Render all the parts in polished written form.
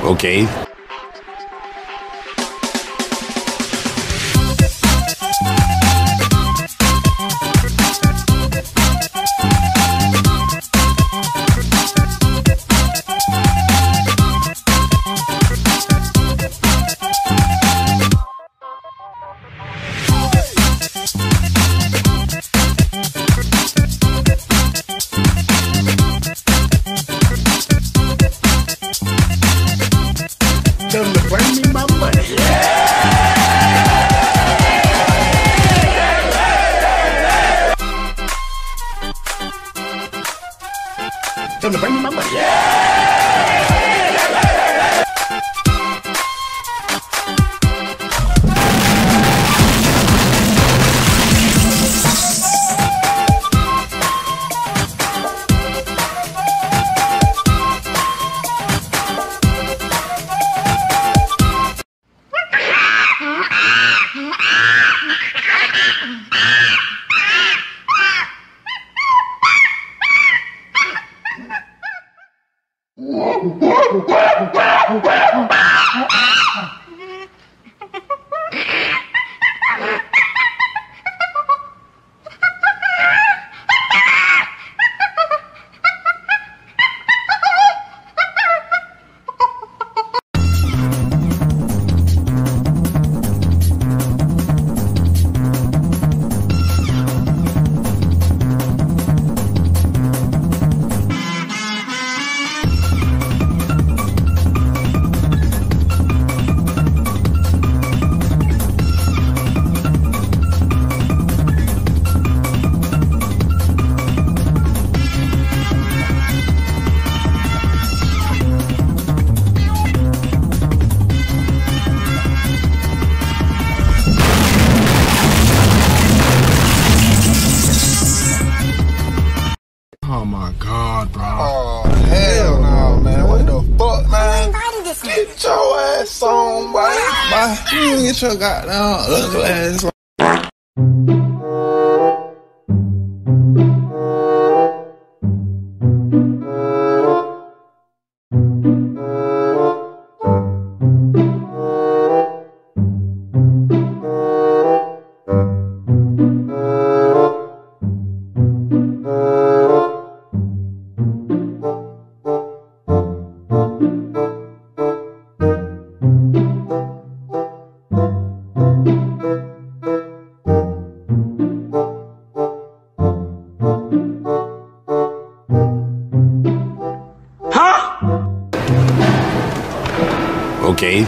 Okay. Tell them to bring me my money. Tell them to bring me my money. Oh my God, bro. Oh, hell no, man. What the fuck, man? Get your ass on, boy. Bye. You get your goddamn ugly ass on. Okay.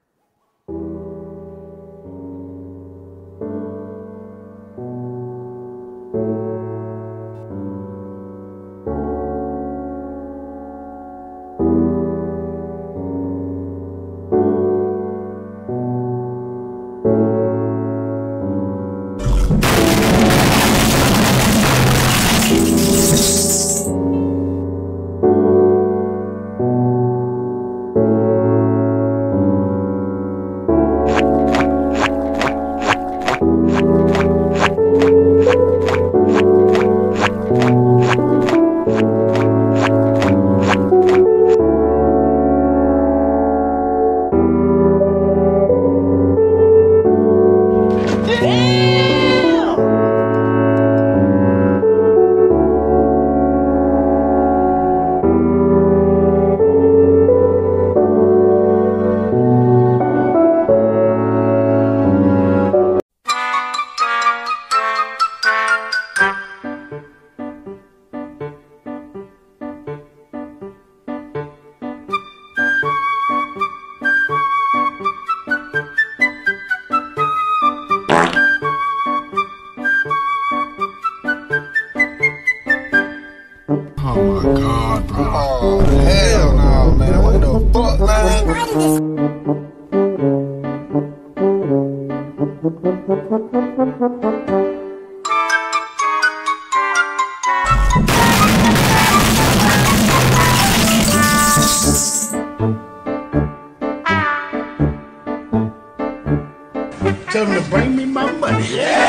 Oh my God, bro. Oh, hell no, man. What the fuck, man? Tell them to bring me my money.